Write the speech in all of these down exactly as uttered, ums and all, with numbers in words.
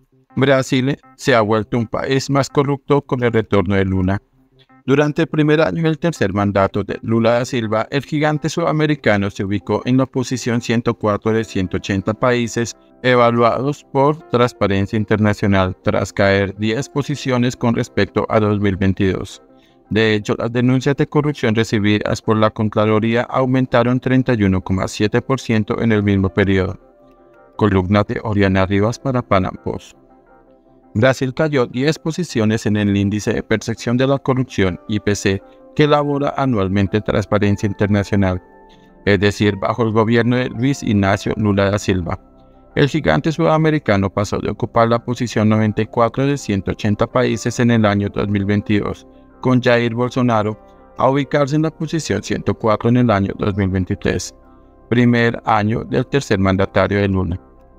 Brasil se ha vuelto un país más corrupto con el retorno de Lula. Durante el primer año del tercer mandato de Lula da Silva, el gigante sudamericano se ubicó en la posición ciento cuatro de ciento ochenta países evaluados por Transparencia Internacional, tras caer diez posiciones con respecto a dos mil veintidós. De hecho, las denuncias de corrupción recibidas por la Contraloría aumentaron treinta y uno coma siete por ciento en el mismo periodo. Columna de Oriana Rivas para Panam Post. Brasil cayó diez posiciones en el Índice de Percepción de la Corrupción I P C que elabora anualmente Transparencia Internacional, es decir, bajo el gobierno de Luis Ignacio Lula da Silva. El gigante sudamericano pasó de ocupar la posición noventa y cuatro de ciento ochenta países en el año dos mil veintidós, con Jair Bolsonaro, a ubicarse en la posición ciento cuatro en el año dos mil veintitrés, primer año del tercer mandatario de Lula.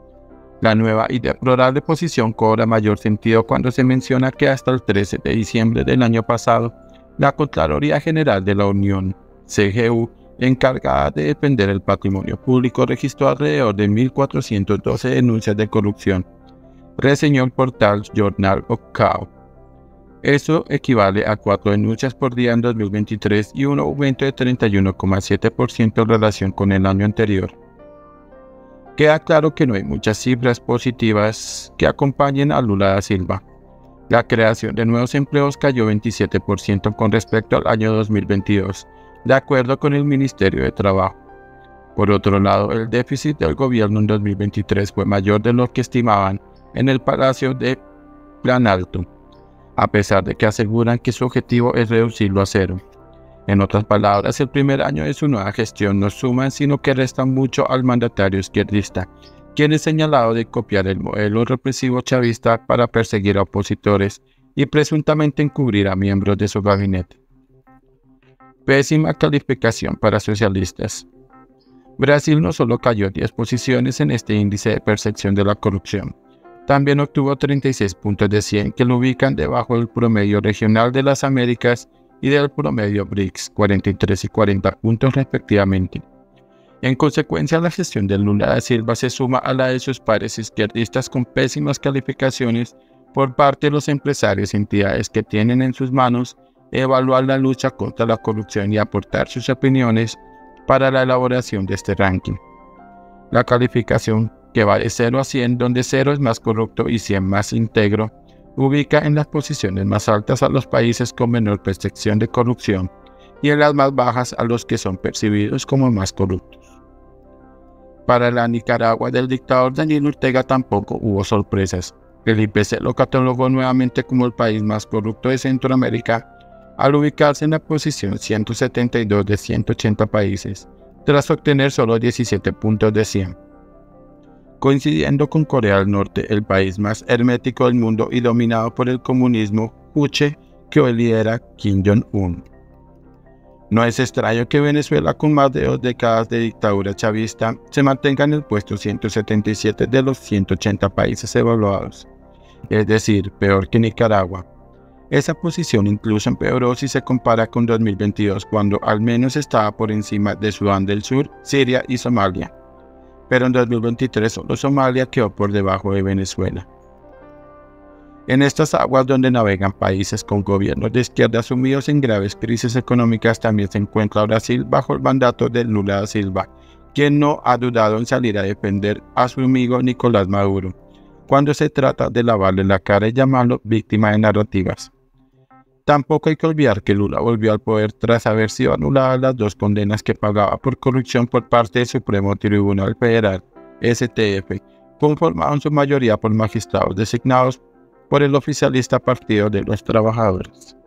La nueva y deplorable posición cobra mayor sentido cuando se menciona que hasta el trece de diciembre del año pasado, la Contraloría General de la Unión, C G U, encargada de defender el patrimonio público, registró alrededor de mil cuatrocientas doce denuncias de corrupción, reseñó el portal Jornal of Cao. Eso equivale a cuatro denuncias por día en dos mil veintitrés y un aumento de treinta y uno coma siete por ciento en relación con el año anterior. Queda claro que no hay muchas cifras positivas que acompañen a Lula da Silva. La creación de nuevos empleos cayó veintisiete por ciento con respecto al año dos mil veintidós, de acuerdo con el Ministerio de Trabajo. Por otro lado, el déficit del gobierno en dos mil veintitrés fue mayor de lo que estimaban en el Palacio de Planalto, a pesar de que aseguran que su objetivo es reducirlo a cero. En otras palabras, el primer año de su nueva gestión no suman, sino que restan mucho al mandatario izquierdista, quien es señalado de copiar el modelo represivo chavista para perseguir a opositores y presuntamente encubrir a miembros de su gabinete. Pésima calificación para socialistas. Brasil no solo cayó diez posiciones en este índice de percepción de la corrupción, también obtuvo treinta y seis puntos de cien que lo ubican debajo del promedio regional de las Américas y del promedio B R I C S, cuarenta y tres y cuarenta puntos respectivamente. En consecuencia, la gestión de Lula da Silva se suma a la de sus pares izquierdistas con pésimas calificaciones por parte de los empresarios y entidades que tienen en sus manos evaluar la lucha contra la corrupción y aportar sus opiniones para la elaboración de este ranking. La calificación, que va de cero a cien, donde cero es más corrupto y cien más íntegro, ubica en las posiciones más altas a los países con menor percepción de corrupción y en las más bajas a los que son percibidos como más corruptos. Para la Nicaragua del dictador Daniel Ortega tampoco hubo sorpresas. El I P C lo catalogó nuevamente como el país más corrupto de Centroamérica, al ubicarse en la posición ciento setenta y dos de ciento ochenta países, tras obtener solo diecisiete puntos de cien. Coincidiendo con Corea del Norte, el país más hermético del mundo y dominado por el comunismo juche que hoy lidera Kim Jong-un. No es extraño que Venezuela, con más de dos décadas de dictadura chavista, se mantenga en el puesto ciento setenta y siete de los ciento ochenta países evaluados, es decir, peor que Nicaragua. Esa posición incluso empeoró si se compara con dos mil veintidós, cuando al menos estaba por encima de Sudán del Sur, Siria y Somalia. Pero en dos mil veintitrés solo Somalia quedó por debajo de Venezuela. En estas aguas donde navegan países con gobiernos de izquierda sumidos en graves crisis económicas también se encuentra Brasil bajo el mandato de Lula da Silva, quien no ha dudado en salir a defender a su amigo Nicolás Maduro, cuando se trata de lavarle la cara y llamarlo víctima de narrativas. Tampoco hay que olvidar que Lula volvió al poder tras haber sido anuladas las dos condenas que pagaba por corrupción por parte del Supremo Tribunal Federal, S T F, conformado en su mayoría por magistrados designados por el oficialista Partido de los Trabajadores.